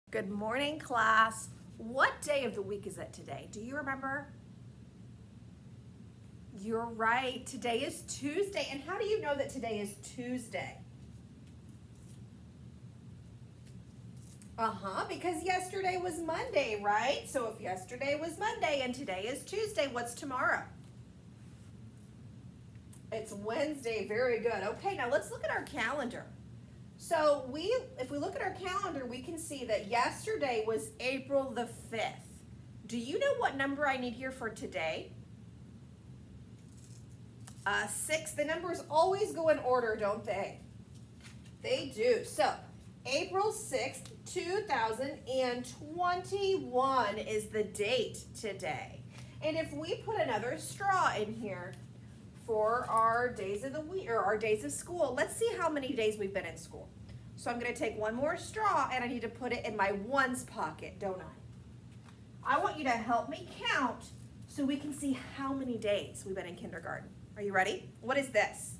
Good morning, class. What day of the week is it today? Do you remember? You're right. Today is Tuesday. And how do you know that today is Tuesday? Because yesterday was Monday, right? So if yesterday was Monday and today is Tuesday, what's tomorrow? It's Wednesday. Very good. Okay, now let's look at our calendar. So if we look at our calendar, we can see that yesterday was April the 5th. Do you know what number I need here for today? 6. The numbers always go in order, don't they? They do. So April 6th, 2021 is the date today. And if we put another straw in here for our days of the week or our days of school, let's see how many days we've been in school. So I'm going to take one more straw and I need to put it in my ones pocket, don't I? I want you to help me count so we can see how many days we've been in kindergarten. Are you ready? What is this?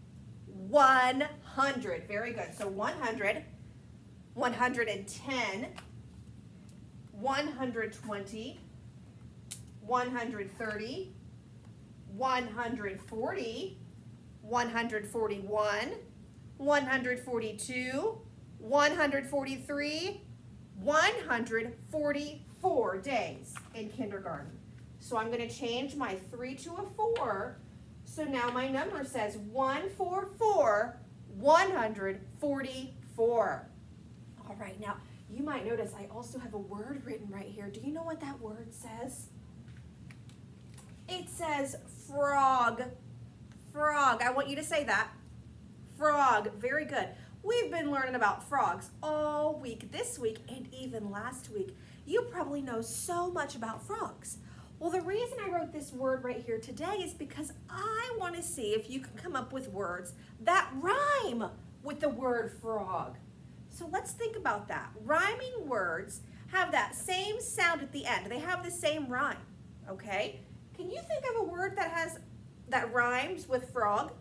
100. Very good. So 100, 110, 120, 130, 140, 141, 142, 143, 144 days in kindergarten. So I'm going to change my 3 to a 4. So now my number says 144, 144. All right, now you might notice I also have a word written right here. Do you know what that word says? It says frog. Frog. I want you to say that. Frog. Very good. We've been learning about frogs all week, this week, and even last week. You probably know so much about frogs. Well, the reason I wrote this word right here today is because I want to see if you can come up with words that rhyme with the word frog. So let's think about that. Rhyming words have that same sound at the end. They have the same rhyme, okay? Can you think of a word that rhymes with frog?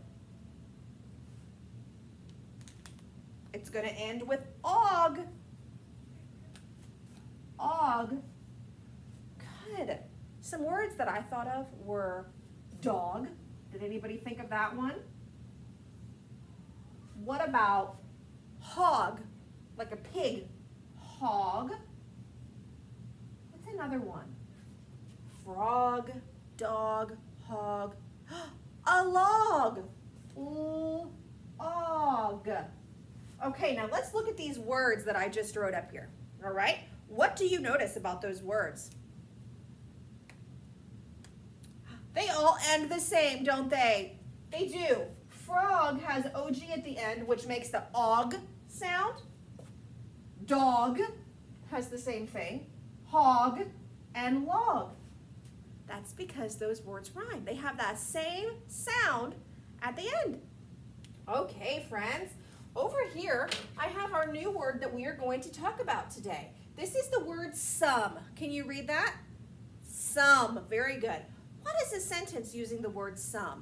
It's going to end with og. Og. Good. Some words that I thought of were dog. Did anybody think of that one? What about hog? Like a pig. Hog. What's another one? Frog, dog, hog. A log. Og. Okay, now let's look at these words that I just wrote up here. All right? What do you notice about those words? They all end the same, don't they? They do. Frog has OG at the end, which makes the og sound. Dog has the same thing. Hog and log. That's because those words rhyme. They have that same sound at the end. Okay, friends. Over here, I have our new word that we are going to talk about today. This is the word some. Can you read that? Some. Very good. What is a sentence using the word some?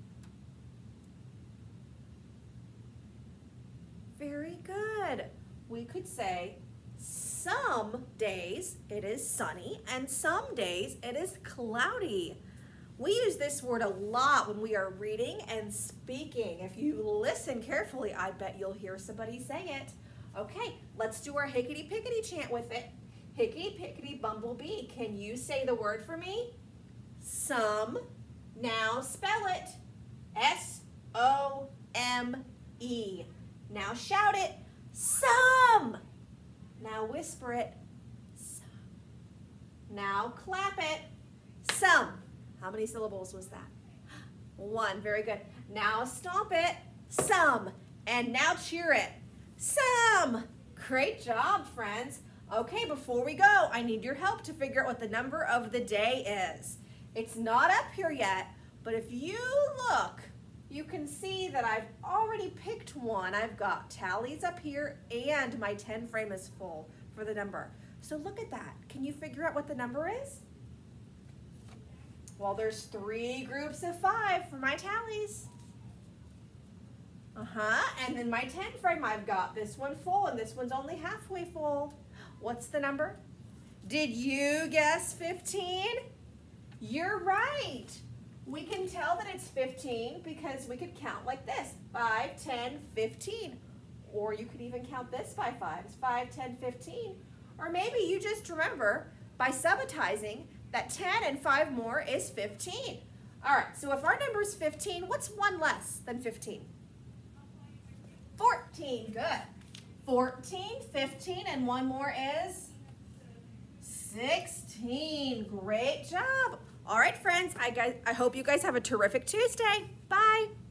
Very good. We could say some days it is sunny and some days it is cloudy. We use this word a lot when we are reading and speaking. If you listen carefully, I bet you'll hear somebody say it. Okay, let's do our hickety-pickety chant with it. Hickety-pickety bumblebee. Can you say the word for me? Some. Now spell it. S-O-M-E. Now shout it. Some. Now whisper it. Some. Now clap it. Some. How many syllables was that? 1. Very good. Now stomp it. Some. And now cheer it. Some. Great job, friends. Okay, before we go, I need your help to figure out what the number of the day is. It's not up here yet, but if you look, you can see that I've already picked one. I've got tallies up here and my 10 frame is full for the number. So look at that. Can you figure out what the number is? Well, there's 3 groups of 5 for my tallies. And then my 10 frame, I've got this one full and this one's only halfway full. What's the number? Did you guess 15? You're right. We can tell that it's 15 because we could count like this. 5, 10, 15. Or you could even count this by 5s. 5, 10, 15. Or maybe you just remember by subitizing that 10 and 5 more is 15. All right, so if our number is 15, what's 1 less than 15? 14, good. 14, 15, and 1 more is 16. Great job. All right, friends, I hope you guys have a terrific Tuesday. Bye.